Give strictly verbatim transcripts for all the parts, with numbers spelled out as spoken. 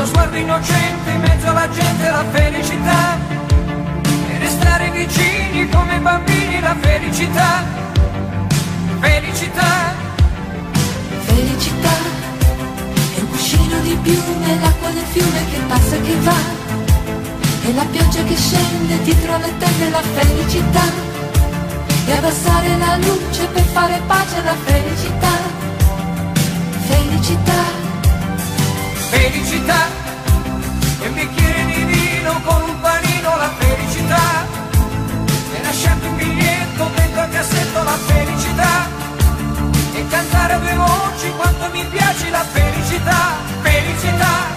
lo sguardo innocente in mezzo alla gente, la felicità, e restare vicini come bambini, la felicità, felicità. Felicità è un cuscino di piume, l'acqua del fiume che passa e che va, e la pioggia che scende dietro alle tende, la felicità, e abbassare la luce per fare pace alla felicità, felicità. Felicità, e un bicchiere di vino con un panino, la felicità, e lasciarti un biglietto dentro al cassetto, la felicità, e cantare a due voci quanto mi piace la felicità, felicità.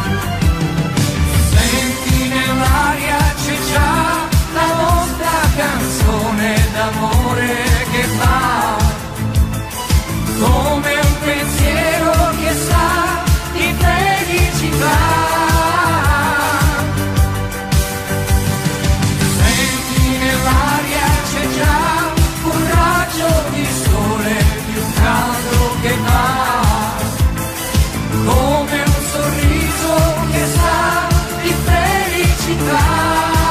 Senti nell'aria c'è già la nostra canzone d'amore che va, come un pensiero che sa di felicità. Senti nell'aria c'è già un raggio di sole più caldo che va, come un sorriso che sa di felicità.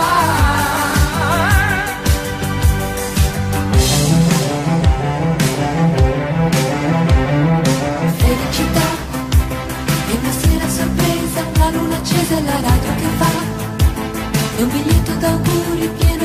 Felicità è una sera sorpresa, la luna accesa e la radio che va, e un biglietto d'auguri pieno